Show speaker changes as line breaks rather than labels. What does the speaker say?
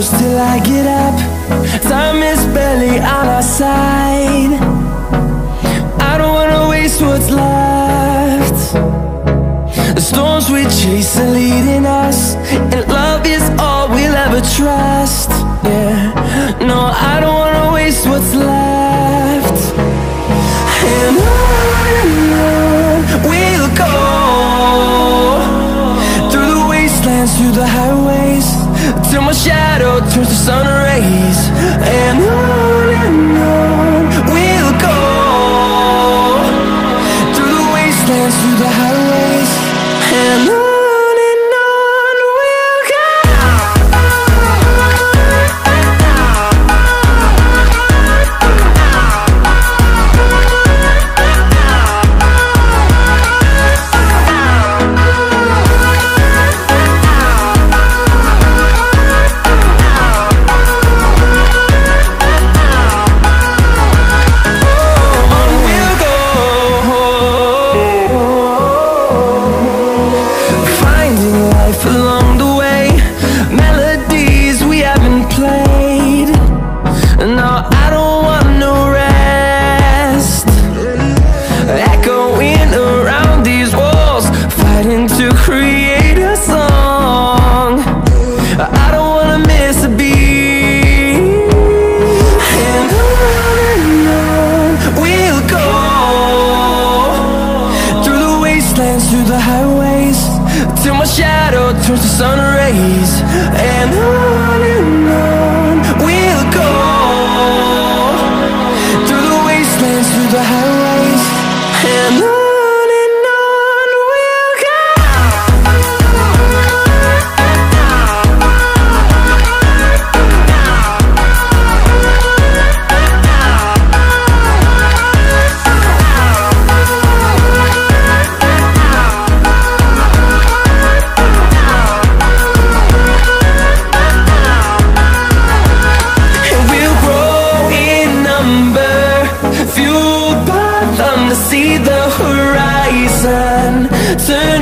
close till I get up. Time is barely on our side. I don't wanna waste what's left. The storms we chase are leading us, and love is all we'll ever trust. Yeah, no, I don't wanna waste what's left. And on we'll go, through the wastelands, through the highways, till my shadow turns to sun rays. And on we'll go, through the wastelands, through the highways, and on we'll go. Through the highways, till my shadow turns to sun rays. And on we'll go, through the wastelands, through the highways, and on we'll go. See the horizon turn